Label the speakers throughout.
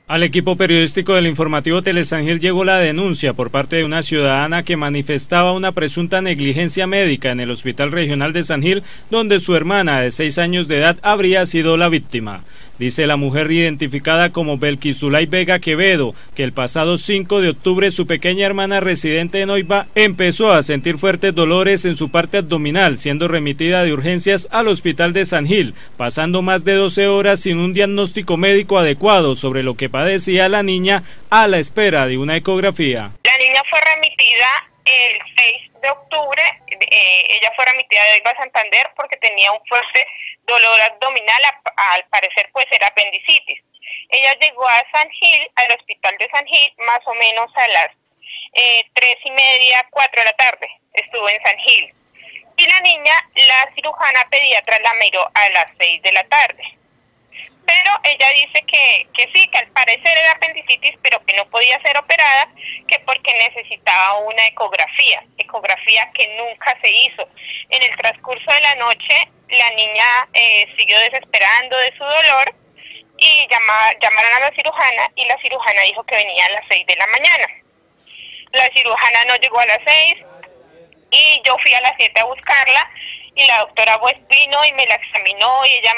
Speaker 1: Al equipo periodístico del informativo Telesan Gil llegó la denuncia por parte de una ciudadana que manifestaba una presunta negligencia médica en el Hospital Regional de San Gil, donde su hermana de 6 años de edad habría sido la víctima. Dice la mujer identificada como Belkisulay Vega Quevedo que el pasado 5 de octubre su pequeña hermana residente en Oiva empezó a sentir fuertes dolores en su parte abdominal, siendo remitida de urgencias al Hospital de San Gil, pasando más de 12 horas sin un diagnóstico médico adecuado sobre lo que padecía la niña, a la espera de una ecografía.
Speaker 2: La niña fue remitida el 6 de octubre, ella fue remitida de Oiva a Santander porque tenía un fuerte dolor abdominal, al parecer pues era apendicitis. Ella llegó a San Gil, al hospital de San Gil, más o menos a las 3:30, 4 de la tarde, estuvo en San Gil. Y la niña, la cirujana pediatra la miró a las 6 de la tarde. Pero ella dice que sí, que al parecer era apendicitis, pero que no podía ser operada, que porque necesitaba una ecografía que nunca se hizo. En el transcurso de la noche, la niña siguió desesperando de su dolor y llamaron a la cirujana y la cirujana dijo que venía a las 6 de la mañana. La cirujana no llegó a las 6 y yo fui a las 7 a buscarla y la doctora pues vino y me la examinó y ella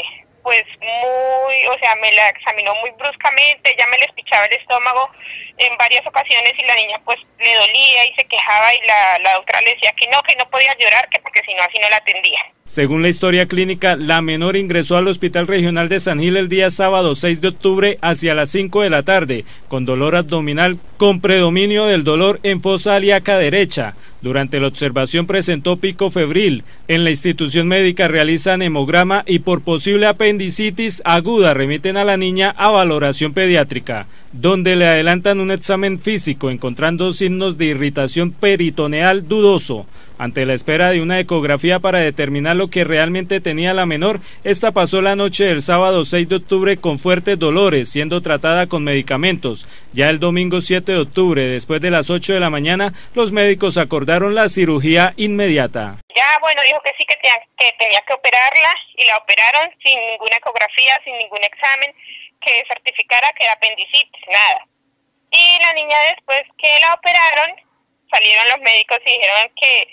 Speaker 2: me la examinó muy bruscamente, ella me le espichaba el estómago en varias ocasiones y la niña pues le dolía y se quejaba y la doctora le decía que no podía llorar, que porque si no así no la atendía.
Speaker 1: Según la historia clínica, la menor ingresó al Hospital Regional de San Gil el día sábado 6 de octubre hacia las 5 de la tarde, con dolor abdominal con predominio del dolor en fosa ilíaca derecha. Durante la observación presentó pico febril. En la institución médica realizan hemograma y por posible apendicitis aguda remiten a la niña a valoración pediátrica, donde le adelantan un examen físico encontrando signos de irritación peritoneal dudoso. Ante la espera de una ecografía para determinar lo que realmente tenía la menor, esta pasó la noche del sábado 6 de octubre con fuertes dolores, siendo tratada con medicamentos. Ya el domingo 7 de octubre, después de las 8 de la mañana, los médicos acordaron la cirugía inmediata.
Speaker 2: Ya, bueno, dijo que sí, que tenía que operarla y la operaron sin ninguna ecografía, sin ningún examen que certificara que era apendicitis, nada. Y la niña, después que la operaron, salieron los médicos y dijeron que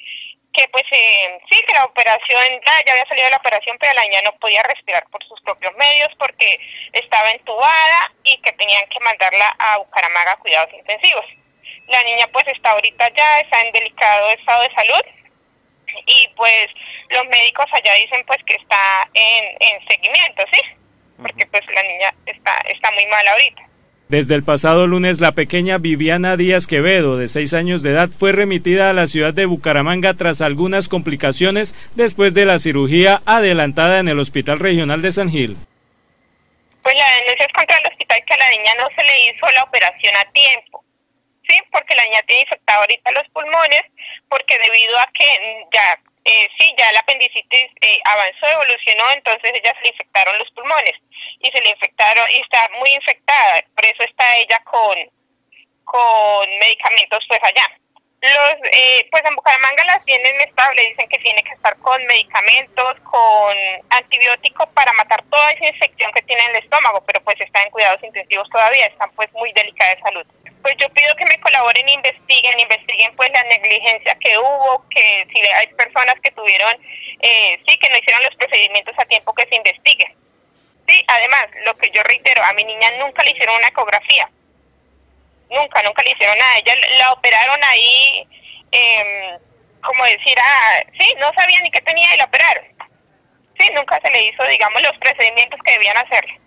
Speaker 2: sí, que la operación, ya había salido la operación, pero la niña no podía respirar por sus propios medios porque estaba entubada y que tenían que mandarla a Bucaramanga a cuidados intensivos. La niña pues está ahorita ya, está en delicado estado de salud y pues los médicos allá dicen pues que está en seguimiento, ¿sí? Porque pues la niña está muy mal ahorita.
Speaker 1: Desde el pasado lunes, la pequeña Viviana Díaz Quevedo, de 6 años de edad, fue remitida a la ciudad de Bucaramanga tras algunas complicaciones después de la cirugía adelantada en el Hospital Regional de San Gil.
Speaker 2: Pues la denuncia es contra el hospital, que a la niña no se le hizo la operación a tiempo, ¿sí? Porque la niña tiene infectado ahorita los pulmones, porque debido a que ya la apendicitis avanzó, evolucionó, entonces ella se le infectaron los pulmones y se le infectaron y está muy infectada, por eso está ella con medicamentos pues allá. Pues en Bucaramanga las tienen estable, dicen que tiene que estar con medicamentos, con antibióticos para matar toda esa infección que tiene en el estómago, pero pues está en cuidados intensivos todavía, están pues muy delicada de salud. Pues yo pido que me colaboren, investiguen pues la negligencia que hubo, que si hay personas que tuvieron, que no hicieron los procedimientos a tiempo, que se investiguen. Sí, además, lo que yo reitero, a mi niña nunca le hicieron una ecografía. Nunca le hicieron nada. Ella la operaron ahí, no sabía ni qué tenía y la operaron. Sí, nunca se le hizo, digamos, los procedimientos que debían hacerle.